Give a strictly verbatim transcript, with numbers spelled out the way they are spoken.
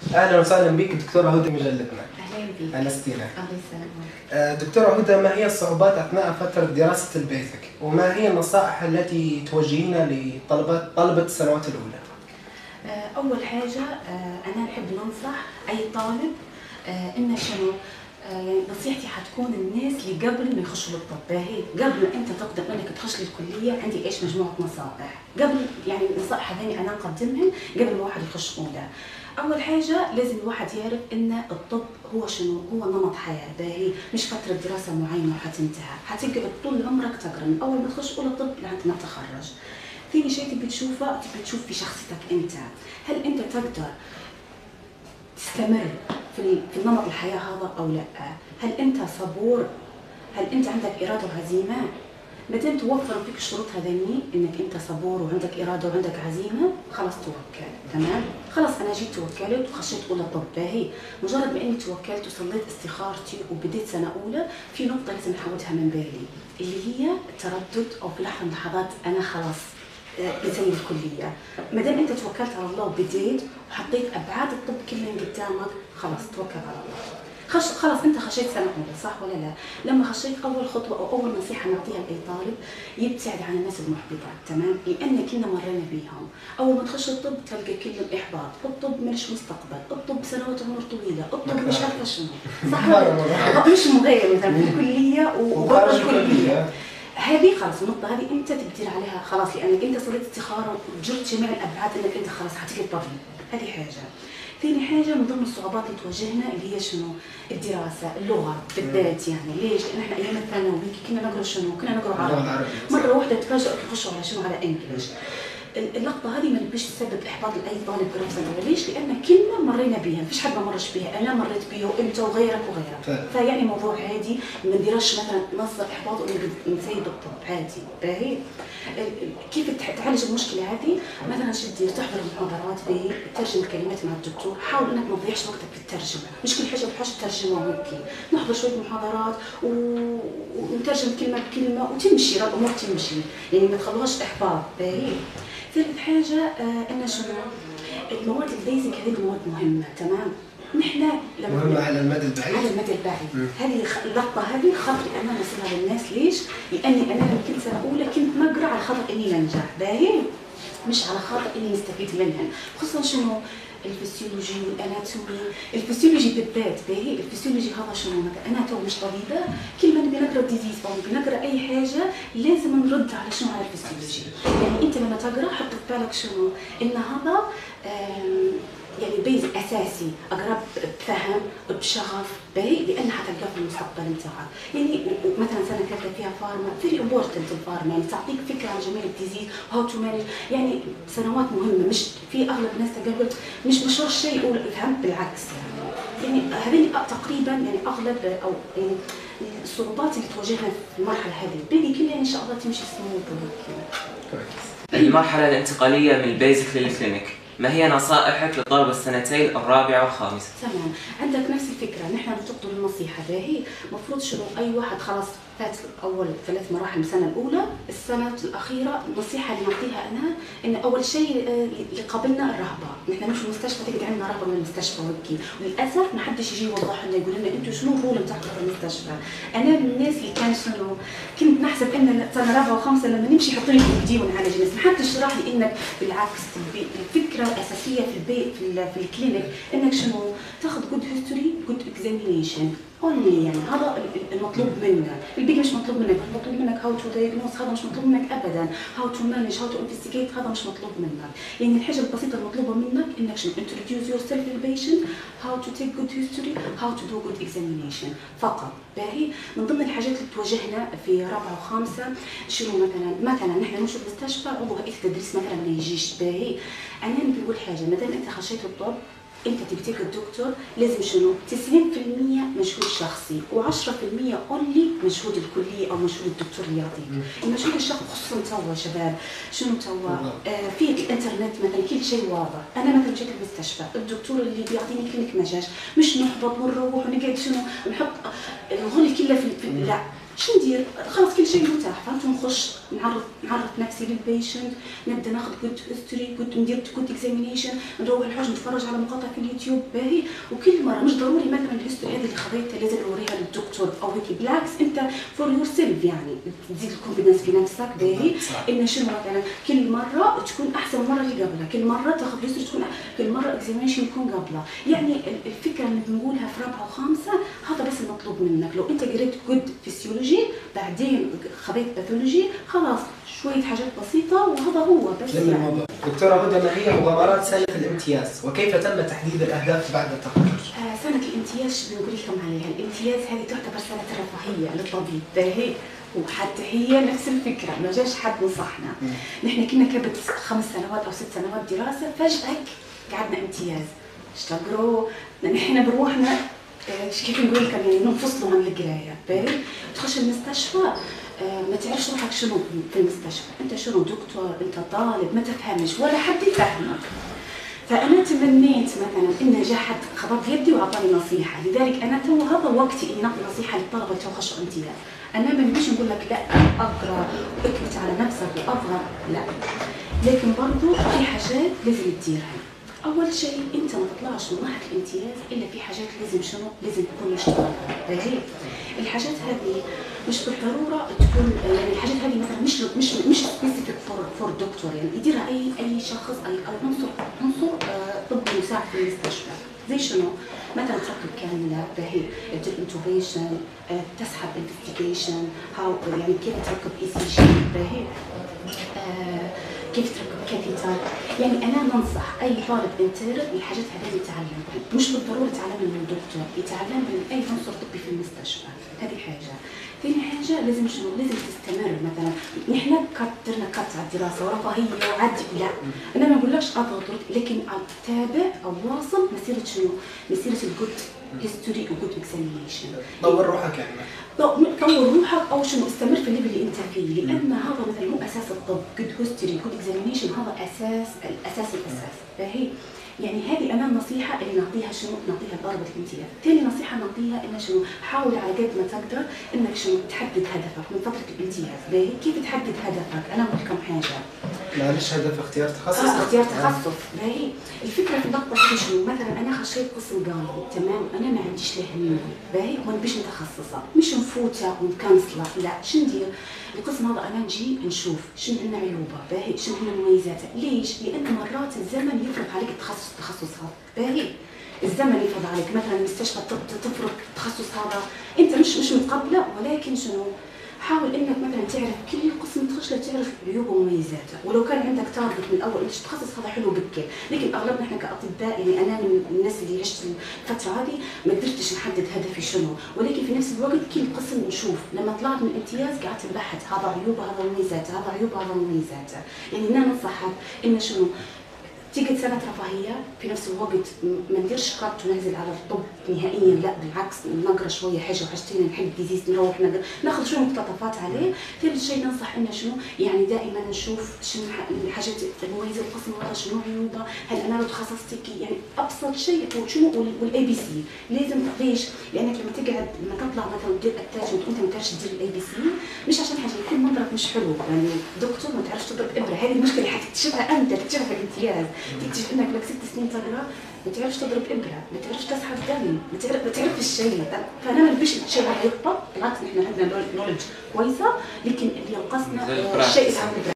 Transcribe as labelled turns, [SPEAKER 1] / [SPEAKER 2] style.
[SPEAKER 1] اهلا وسهلا بك دكتوره هدى مجلتنا.
[SPEAKER 2] اهلا بك.
[SPEAKER 1] انستينا.
[SPEAKER 2] الله يسلمك.
[SPEAKER 1] آه، دكتوره هدى، ما هي الصعوبات اثناء فتره دراسه البيزك؟ وما هي النصائح التي توجهينها لطلبه طلبه السنوات الاولى؟
[SPEAKER 2] اول حاجه انا نحب ننصح اي طالب انه شنو، يعني نصيحتي حتكون الناس اللي قبل ما يخشوا للطب. باهي قبل ما انت تقدر انك تخش للكليه عندي ايش مجموعه نصائح قبل، يعني النصائح هذني انا نقدمهم قبل ما واحد يخش اولى. اول حاجه لازم الواحد يعرف ان الطب هو شنو، هو نمط حياه. باهي مش فتره دراسه معينه وحتنتهى، حتقعد طول عمرك تقرا من اول ما تخش اولى طب لحد ما تتخرج. ثاني شيء تبي تشوفه، تبي تشوف في شخصيتك انت، هل انت تقدر تستمر في في نمط الحياه هذا او لا؟ هل انت صبور؟ هل انت عندك اراده وعزيمه؟ ما دام توفر فيك الشروط هذني، انك انت صبور وعندك اراده وعندك عزيمه، خلاص توكل. تمام؟ خلاص انا جيت توكلت وخشيت اولى طب. باهي مجرد ما اني توكلت وصليت استخارتي وبديت سنه اولى، في نقطه لازم نحودها من بالي، اللي هي التردد، او في لحظه من اللحظات انا خلاص بسيب الكليه. ما دام انت توكلت على الله وبديت وحطيت ابعاد الطب كلها قدامك، خلاص توكل على الله. خش خلاص انت خشيت سنه اولى، صح ولا لا؟ لما خشيت اول خطوه او اول نصيحه نعطيها لاي طالب، يبتعد عن الناس المحبطه. تمام؟ لان كنا مرينا بيهم. اول ما تخش الطب تلقى كلهم احباط، الطب مش مستقبل، الطب سنوات عمر طويله، الطب مش عارفه شنو، صح ولا لا؟ مش مغير مثلا في الكليه وبرا الكليه. هذه خلاص النقطة هذه أنت تقدر عليها خلاص، لأنك أنت صرت استخارة وجرت جميع الأبعاد أنك أنت خلاص حتجي طبيب. هذه حاجة. ثاني حاجة من ضمن الصعوبات اللي تواجهنا اللي هي شنو؟ الدراسة، اللغة بالذات. يعني ليش؟ لأن احنا أيام الثانوي كنا نقرأ شنو؟ كنا نقرأ عربي. مرة واحدة تفاجئ تخشوا على شنو؟ على إنجليش. اللقطه هذه ما نبيش تسبب احباط لاي طالب قرب ثانوي. ليش؟ لان كلمه مرينا بها، مفيش حد ما مرش بها، انا مريت بها وانت وغيرك وغيرك. فيعني موضوع عادي، ما نديرش مثلا مصدر احباط ونسيب الطب عادي. باهي كيف تعالج المشكله هذه؟ مثلا شدي تحضر المحاضرات، باهي ترجم الكلمات مع الدكتور، حاول انك ما تضيعش وقتك في الترجمه، مش كل حاجه بحاجه ترجمه وهيك. نحضر شويه محاضرات و... ونترجم كلمه بكلمه وتمشي الامور تمشي، يعني ما تخلوهاش احباط. باهي ثالث حاجة آه أن شنو؟ المواد البيزك هذه مواد مهمة. تمام؟ نحن
[SPEAKER 1] مهمة على المدى البعيد.
[SPEAKER 2] على المدى البعيد. هذه اللقطة هذه خاطري أنا نوصلها للناس. ليش؟ لأني أنا لما كنت سنة أولى كنت نقرأ على خاطر إني ننجح. باهي؟ مش على خاطر إني نستفيد منها، خصوصا شنو؟ الفسيولوجي والاناتومي، الفسيولوجي بالذات. باهي الفسيولوجي هذا شنو؟ مثلا انا تو مش طبيبه، كل ما نبي نقرا ديزيز او نبي نقرا اي حاجه لازم نرد على شنو؟ على الفسيولوجي. يعني انت لما تقرا حط في بالك شنو؟ ان هذا يعني بيز اساسي، اقرا بفهم بشغف. باهي لان حتلقاه في المستقبل نتاعك. يعني مثلا سنه ثالثه فيها فارما، فيري امبورتنت الفارما، يعني تعطيك فكره عن جميع الديزيز وهاو تو مانج. يعني سنوات مهمه، مش في اغلب الناس تقول مش مشهور شيء يقول فهمت، بالعكس. يعني يعني هذه تقريبا يعني اغلب او يعني الصعوبات اللي تواجهنا في المرحله هذه. باقي كلها ان شاء الله تمشي سموث كذا.
[SPEAKER 3] المرحله الانتقاليه من البيزك للكلينيك، ما هي نصائحك لطلبة السنتين الرابعة والخامسة؟
[SPEAKER 2] تمام، عندك نفس الفكرة، نحن نعطوا النصيحة. باهي المفروض شنو؟ أي واحد خلاص فات أول ثلاث مراحل من السنة الأولى، السنة الأخيرة النصيحة اللي نعطيها أنا إن أول شيء اللي قابلنا الرهبة، نحن نمشي المستشفى تلقى عندنا رهبة من المستشفى وهيك، وللأسف ما حدش يجي يوضح لنا يقول لنا أنتم شنو الرول نتاعكم في المستشفى. أنا من الناس اللي كان شنو كنت نحسب إن سنة رابعة وخامسة لما نمشي يحطوا لي بي دي ونعالج الناس، ما حدش شرح لي إنك بالعكس الفكرة الأساسية في البيت في, في الكلينيك انك شنو تاخذ جود هيستوري جود اكزامينيشن اونلي. يعني هذا المطلوب منك، البيج مش مطلوب منك، مطلوب منك هاو تو دايجنوز، هذا مش مطلوب منك ابدا. هاو تو مانج، هاو تو انفستيجيت، هذا مش مطلوب منك. يعني الحاجه البسيطه المطلوبه منك انك شنو انتروديوس يور سيلف للبيشنت، هاو تو تيك جود هيستوري، هاو تو دو جود اكزامينيشن فقط. باهي من ضمن الحاجات اللي تواجهنا في رابعه وخامسه شنو؟ مثلا مثلا نحن نمشي المستشفى عضو هيئه التدريس مثلا ما يجيش. باهي انا نقول حاجه، ما دام انت خشيت الطب انت تبي تيجي الدكتور لازم شنو؟ تسعين بالمئة مجهود شخصي وعشرة بالمئة اونلي مجهود الكليه او مجهود الدكتور اللي يعطيك. المجهود الشخصي خصوصا توا شباب شنو توا آه في الانترنت مثلا كل شيء واضح. انا مثلا جيت المستشفى الدكتور اللي بيعطيني كلينيك ما جاش، مش نحبط ونروح ونقعد شنو نحط الغل كله في, في لا شو ندير؟ خلاص كل شيء متاح، فهمتوا؟ نخش نعرف نعرف نفسي للبيشنت، نبدا ناخذ جود هيستوري، جود ندير جود اكزامينيشن، نروح الحوش نتفرج على مقاطع في اليوتيوب باهي. وكل مره مش ضروري مثلا الهيستوري هذه اللي خذيتها لازم نوريها للدكتور او هيك، بالعكس انت فور يور سيلف يعني تزيد الكونفدنس في نفسك باهي. ان شنو مثلا كل مره تكون احسن من المره اللي قبلها، كل مره تاخذ هيستوري تكون كل مره اكزامينيشن يكون قبلها. يعني الفكره اللي بنقولها في رابعه وخامسه هذا بس المطلوب منك. لو انت قريت جود فيسيولوجي بعدين خذيت باثولوجي خلاص شويه حاجات بسيطه وهذا هو بس. يعني
[SPEAKER 1] دكتورة هدى، ما هي مغامرات سنة الامتياز وكيف تم تحديد الأهداف بعد التخرج؟
[SPEAKER 2] آه سنة الامتياز بنقول لكم عليها، الامتياز هذه تعتبر سنة رفاهية للطبيب باهي، وحتى هي نفس الفكرة، ما جاش حد نصحنا. نحن كنا كبت خمس سنوات أو ست سنوات دراسة، فجأة قعدنا امتياز اشتغلوا. نحن بروحنا كيف نقول لكم يعني ننفصلوا عن القرايه باهي. تخش المستشفى ما تعرفش روحك شنو في المستشفى، انت شنو دكتور، انت طالب، ما تفهمش ولا حد يفهمك. فانا تمنيت مثلا ان جا حد خبط يدي واعطاني نصيحه، لذلك انا تو هذا وقتي اني نعطي نصيحه للطلبه اللي يخشوا امتياز. انا ما نجيش نقول لك لا اقرا واكبت على نفسك وافهم، لا، لكن برضو في حاجات لازم تديرها. اول شيء انت ما تطلعش من مرحله الامتياز الا في حاجات لازم شنو لازم تكون مشتركه باهي. الحاجات هذه مش بالضروره تكون يعني الحاجات هذه مثلا مش مش مش سبيسيفيك فور فور دكتور، يعني يديرها اي اي شخص اي او عنصر عنصر آه طبي مساعد في المستشفى. زي شنو؟ مثلا تركب كانولا باهي، تدير انتوبيشن، آه تسحب انفستيجيشن، هاو يعني كيف تركب اي سي جي باهي، آه كيف تركب كابيتال. يعني انا ننصح اي طالب انترن الحاجات هذه يتعلمها، مش بالضروره يتعلمها من الدكتور، يتعلمها من اي عنصر طبي في المستشفى. هذه حاجه. ثاني حاجه لازم شنو؟ لازم تستمر. مثلا نحن درنا كات على الدراسه ورفاهيه وعدي، لا انا ما بقولكش اضغط، لكن تابع او واصل مسيره شنو؟ مسيره الجود هيستوري وجود اكزامينيشن.
[SPEAKER 1] طور روحك يعني.
[SPEAKER 2] طور روحك او شنو استمر في الليفل اللي انت فيه، لان هذا مثلا هو اساس الطب. جود هيستوري جود اكزامينيشن هذا اساس الاساس الاساس باهي. يعني هذه انا النصيحه اللي نعطيها شنو؟ نعطيها لطلبه الامتياز. ثاني نصيحه نعطيها ان شنو؟ حاول على قد ما تقدر انك شنو؟ تحدد هدفك من فتره الامتياز باهي. كيف تحدد هدفك؟ انا اقول لكم حاجه.
[SPEAKER 1] معلش هدف اختيار تخصص؟
[SPEAKER 2] اه اختيار تخصص باهي. الفكره في النقطه هذه شنو؟ مثلا انا خشيت قسم قانوني تمام، انا ما عنديش له همه باهي، وانا باش متخصصه مش مفوته ومكنسله، لا شو ندير؟ القسم هذا انا نجي نشوف شنو عندنا عيوبه باهي، شنو عندنا مميزاته. ليش؟ لان مرات الزمن يفرض عليك التخصص التخصص هذا باهي. الزمن يفرض عليك مثلا المستشفى تفرض التخصص هذا، انت مش مش متقبله، ولكن شنو؟ حاول انك مثلا تعرف كل قسم تخش له تعرف عيوبه ومميزاته، ولو كان عندك تارجت من الاول انت تتخصص هذا حلو بك. لكن اغلبنا احنا كاطباء يعني انا من الناس اللي عشت الفتره هذه ما قدرتش نحدد هدفي شنو، ولكن في نفس الوقت كل قسم نشوف. لما طلعت من الامتياز قعدت نبحث هذا عيوبه هذا مميزاته هذا عيوبه هذا مميزاته. يعني انا ننصحك ان شنو؟ تيجي سنة رفاهية في نفس الوقت ما نديرش كات وننزل على الطب نهائيا، لا بالعكس نقرا شوية حاجة وحاجتين نحب ديزيز نروح نقرا ناخذ شوية مقتطفات عليه. ثالث شيء ننصح انه شنو؟ يعني دائما نشوف شنو الحاجات المميزة القسم هذا، شنو عيوبه، هل انا لو تخصصت يعني ابسط شيء وشنو والاي بي سي لازم. ليش؟ لانك لما تقعد لما تطلع مثلا تدير اتاجمنت وانت ما تعرفش تدير الاي بي سي، مش عشان حاجه يكون منظرك مش حلو، يعني دكتور ما تعرفش تضرب ابره، هذه المشكله اللي حتكتشفها انت تكتشفها في الامتياز، تكتشف انك لك ست سنين تقرا ما تعرفش تضرب ابره، ما تعرفش تسحب دم، ما تعرف ما تعرف الشيء. فانا ما نبيش الشيء هذا يطبق، بالعكس نحن عندنا نولج كويسه، لكن اللي ينقصنا الشيء اسمه